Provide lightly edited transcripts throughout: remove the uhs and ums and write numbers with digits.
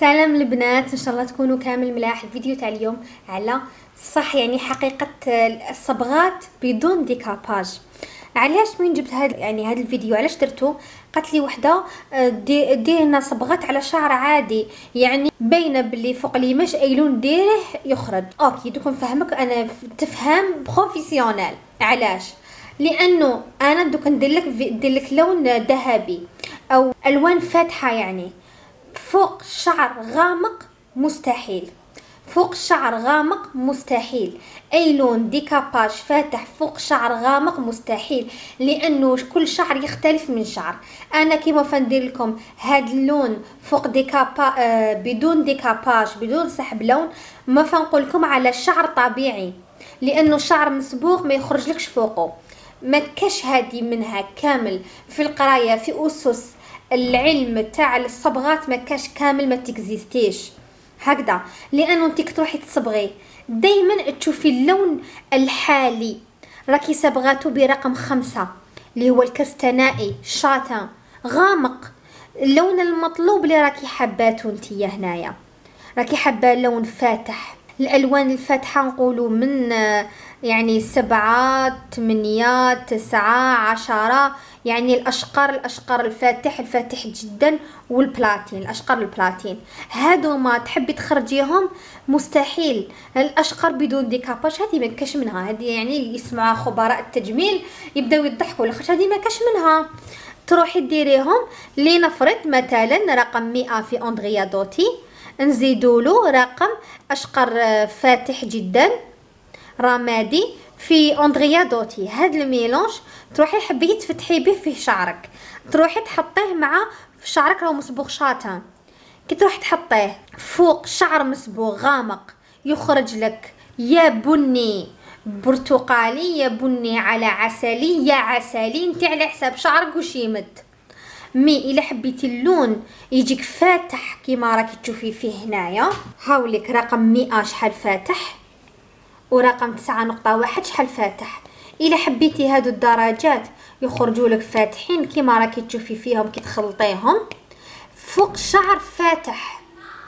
سلام البنات، ان شاء الله تكونوا كامل ملاح. الفيديو تاع اليوم على صح يعني حقيقة الصبغات بدون ديكاباج. علاش وين جبت هذا الفيديو؟ علاش درتو؟ قالت لي وحده دير لنا صبغات على شعر عادي، يعني باينه باللي فوق اليماش اي لون ديره يخرج. اوكي دوك نفهمك انا تفهم بروفيسيونيل. علاش؟ لانه انا دوك ندير لك لون ذهبي او الوان فاتحه، يعني فوق شعر غامق مستحيل، فوق شعر غامق مستحيل. اي لون ديكاباج فاتح فوق شعر غامق مستحيل، لانه كل شعر يختلف من شعر. انا كيما فندير لكم هاد اللون فوق بدون ديكاباج بدون سحب لون، ما فنقول لكم على شعر طبيعي، لانه شعر مسبوغ ما يخرجلكش فوقه. ما كاش هادي منها كامل في القرايه، في اسس العلم تاع الصبغات ما كاش كامل، ما تكزيستيش هكذا. لانه انت تروحي تصبغي دايما تشوفي اللون الحالي. راكي صبغاتو برقم 5 اللي هو الكستنائي شاتان غامق، اللون المطلوب اللي راكي حباتو انتيا هنايا. راكي حابه لون فاتح، الالوان الفاتحه نقولوا من يعني 7 8 9 10، يعني الاشقر الفاتح جدا، والبلاتين الاشقر البلاتين هادو ما تحبي تخرجيهم مستحيل. الاشقر بدون ديكاباج هذه ما كاش منها، هذه يعني يسمعها خبراء التجميل يبداو يضحكوا لخاطر هذه ما كاش منها. تروحي ديريهم لنفرض مثلا رقم 100 في اندريا دوتي، نزيدولو رقم اشقر فاتح جدا رمادي في اندريا دوتي. هاد الميلونج تروحي حبيتي تفتحي به في شعرك، تروحي تحطيه مع شعرك راهو مصبوغ شاتان، كي تروحي تحطيه فوق شعر مصبوغ غامق يخرج لك يا بني برتقالي يا بني على عسلي يا عسلي، انت على حساب شعرك وش يمد. مي الا حبيتي اللون يجيك فاتح كيما راكي تشوفي فيه هنايا، هاوليك رقم 100 شحال فاتح ورقم 9.1 شحال فاتح. الا حبيتي هادو الدرجات يخرجوا لك فاتحين كيما راكي تشوفي فيهم كي تخلطيهم فوق شعر فاتح.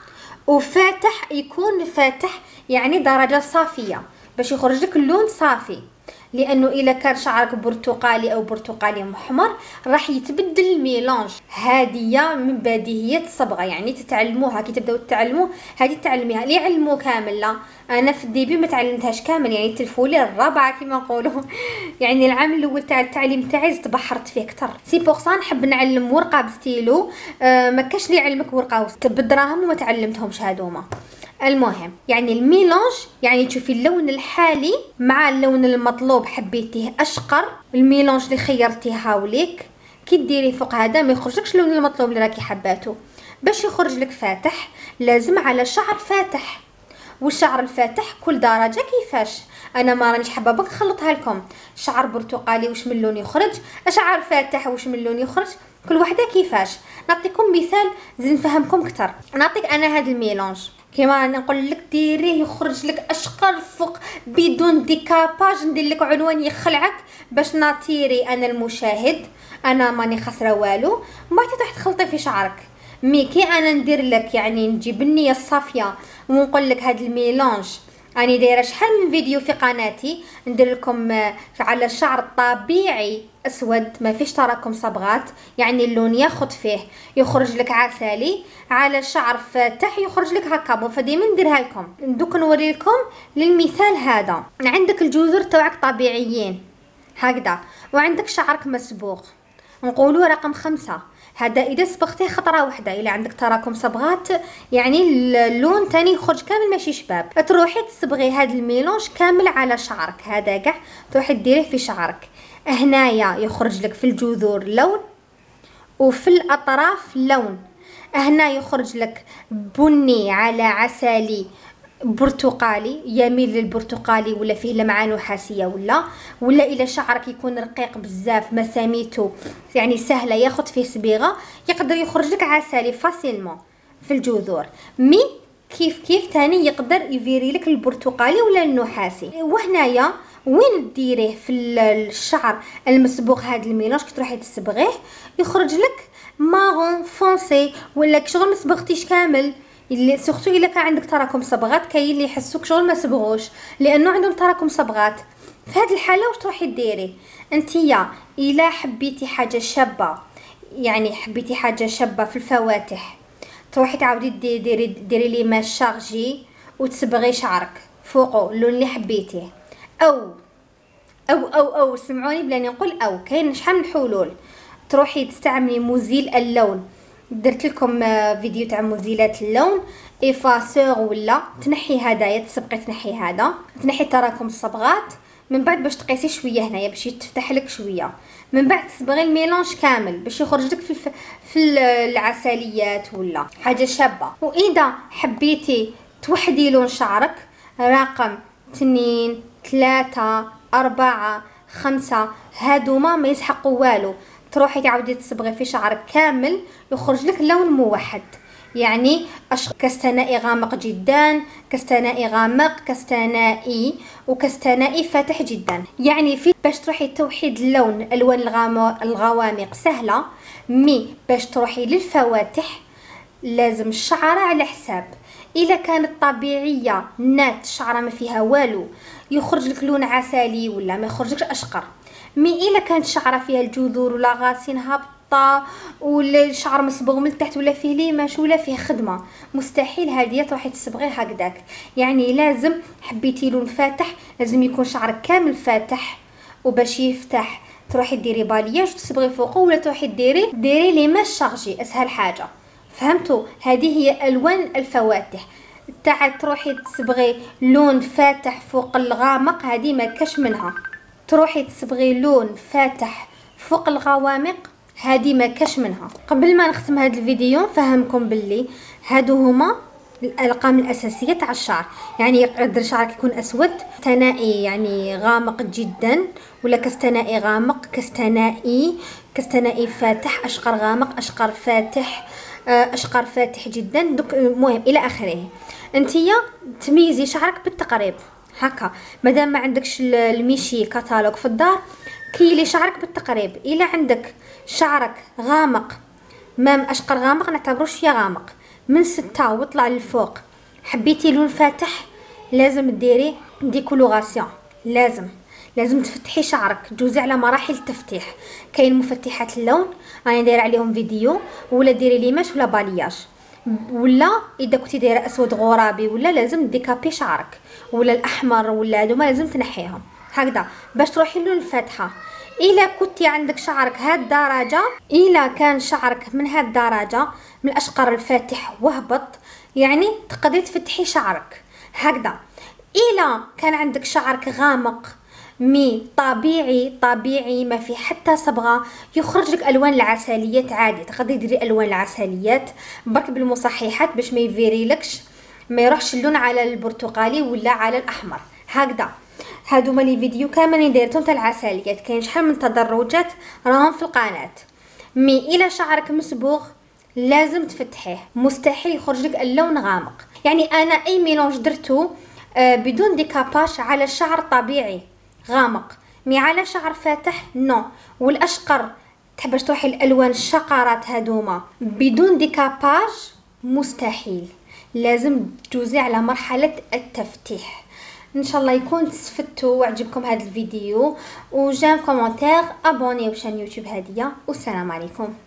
وفاتح يكون فاتح يعني درجه صافيه باش يخرج لك اللون صافي، لانه الا كان شعرك برتقالي او برتقالي محمر راح يتبدل الميلانج. هذه من بديهيات الصبغه، يعني تتعلموها كي تبداو تتعلموا. هذه تعلميها اللي يعلموا كامل، لا انا في الديبي ما تعلمتهاش كامل، يعني تلفولي الرابعه كما نقولوا يعني العام الاول تاع التعليم تاعي تبحرت فيه اكثر. سي بوغ سا نحب نعلم ورقه بستيلو، ما كاش اللي يعلمك ورقه بالدراهم وما تعلمتهمش هذوما. المهم يعني الميلانج يعني تشوفي اللون الحالي مع اللون المطلوب، حبيتيه اشقر الميلانج اللي خيرتيه هاوليك كي ديري فوق هذا ما يخرجلكش اللون المطلوب اللي راكي حباتو. باش يخرج لك فاتح لازم على شعر فاتح، والشعر الفاتح كل درجه كيفاش. انا ما رانيش حابه بك نخلطها لكم، شعر برتقالي واش من لون يخرج، شعر فاتح واش من لون يخرج، كل وحده كيفاش. نعطيكم مثال زين نفهمكم اكثر. نعطيك انا هذا الميلانج كيما نقول لك ديريه يخرج لك اشقر فوق بدون ديكاباج، ندير لك عنوان يخلعك باش ناطيري انا المشاهد، انا ماني خسره والو. ما تروح تخلطي في شعرك. مي كي انا ندير لك يعني نجيب النيه الصافيه ونقول لك هذا الميلانج. راني دايره شحال من فيديو في قناتي ندير لكم على الشعر الطبيعي اسود ما فيش تراكم صبغات، يعني اللون ياخذ فيه يخرج لك عسلي، على شعر فاتح يخرج لك هكا. فديما نديرها لكم. دوك نوري لكم للمثال هذا. عندك الجذور تاعك طبيعيين هكذا، وعندك شعرك مسبوغ نقولوا رقم 5. هذا اذا صبغتيه خطره واحده، الا عندك تراكم صبغات يعني اللون تاني يخرج كامل ماشي شباب، تروحي تصبغي هذا الميلونج كامل على شعرك هذا كاع، تروحي ديريه في شعرك. هنايا يخرج لك في الجذور لون وفي الاطراف لون، هنا يخرج لك بني على عسلي برتقالي يميل للبرتقالي ولا فيه لمعان نحاسيه ولا الى شعرك يكون رقيق بزاف مساميته يعني سهله ياخذ فيه صبيغه يقدر يخرج لك عسلي فاسيلمون في الجذور. مي كيف تاني يقدر يفيري لك البرتقالي ولا النحاسي. وهنايا وين ديريه في الشعر المصبوغ هذا الميلانج كي تروحي تصبغيه يخرج لك مارون فونسي، ولا كي شغل ما صبغتيش كامل اللي سورتو الا كان عندك تراكم صبغات، كاين اللي يحسوك شغل ما صبغوش لانه عندهم تراكم صبغات. في هذه الحاله واش تروحي ديري انتيا؟ الا حبيتي حاجه شابه، يعني حبيتي حاجه شابه في الفواتح، تروحي تعاودي ديري لي ماش شارجي وتصبغي شعرك فوقه اللون اللي حبيتيه. او سمعوني بلا نقول او، كاين شحال من حلول. تروحي تستعملي مزيل اللون، درت لكم فيديو تاع مزيلات اللون، افاسور ولا تنحي هدايا، تسبقي تنحي هذا، تنحي تراكم الصبغات، من بعد باش تقيسي شويه هنايا باش يتفتح لك شويه، من بعد تصبغي الميلونج كامل باش يخرج لك في العسليات ولا حاجه شابه. واذا حبيتي توحدي لون شعرك، رقم 2 3 4 5 هادوما ما يسحقوا والو، تروحي تعاودي تصبغي في شعرك كامل يخرج لك لون موحد. يعني كستنائي غامق جدا، كستنائي غامق، كستنائي وكستنائي فاتح جدا. يعني في باش تروحي توحيد اللون، الوان الغوامق سهله، مي باش تروحي للفواتح لازم الشعره على حساب. الا كانت طبيعيه نات شعره ما فيها والو يخرج لك لون عسلي ولا ما يخرجلكش اشقر. مي الا كانت شعره فيها الجذور ولا غاسين هابطه ولا الشعر مصبوغ من التحت ولا فيه ليماش ولا فيه خدمه، مستحيل هاديه تروحي تصبغيه هكذاك. يعني لازم حبيتي لون فاتح لازم يكون شعرك كامل فاتح، وباش يفتح تروحي ديري بالياج وتصبغي فوقه، ولا تروحي ديري ليماش شارجي، اسهل حاجه. فهمتوا؟ هذه هي الوان الفواتح تاع تروحي تصبغي لون فاتح فوق الغامق، هذه ما كاش منها. تروحي تصبغي لون فاتح فوق الغوامق، هذه ما كاش منها. قبل ما نختم هذا الفيديو نفهمكم باللي هادو هما الارقام الاساسيه تاع الشعر. يعني يقدر شعرك يكون اسود، كستنائي يعني غامق جدا، ولا كستنائي غامق، كستنائي فاتح، اشقر غامق، اشقر فاتح، اشقر فاتح جدا، دوك المهم الى اخره. انتيا تميزي شعرك بالتقريب هكا، مادام ما عندكش الميشي كتالوج في الدار، كيلي شعرك بالتقريب. الا عندك شعرك غامق، مام اشقر غامق نعتبروه شويه غامق، من 6 وطلع للفوق، حبيتي لون فاتح لازم ديري ديكولوراسيون، لازم تفتحي شعرك، تجوزي على مراحل التفتيح. كاين مفتحات اللون راني دايره عليهم فيديو، ولا ديري ليماش ولا بالياج، ولا اذا كنتي دايره اسود غرابي ولا لازم ديكابي شعرك، ولا الاحمر ولا هذوما لازم تنحيهم هكذا باش تروحي لون الفاتحه. الا كنتي عندك شعرك هاد الدرجه، الا كان شعرك من هاد الدرجه من الاشقر الفاتح وهبط، يعني تقدري تفتحي شعرك هكذا. الا كان عندك شعرك غامق مي طبيعي ما في حتى صبغه، يخرج لك الوان العسليات عادي، تقدري ديري الوان العسليات برك بالمصححات باش ما يفيريلكش، ما يروحش اللون على البرتقالي ولا على الاحمر هكذا. هادو مالي فيديو كامل دايرتهم تاع العسليات، كاين شحال من تدرجات راهم في القناه. مي الى شعرك مصبوغ لازم تفتحيه، مستحيل يخرج لك اللون غامق. يعني انا اي ميلونج درتو بدون ديكاباج على الشعر طبيعي غامق، مي على شعر فاتح نو. والاشقر تحبش تروحي الالوان الشقرات هادوما بدون ديكاباج مستحيل، لازم تجوزي على مرحله التفتيح. ان شاء الله يكون استفدتوا وعجبكم هذا الفيديو، وجام كومنتير ابونيو بشان يوتيوب هاديه، والسلام عليكم.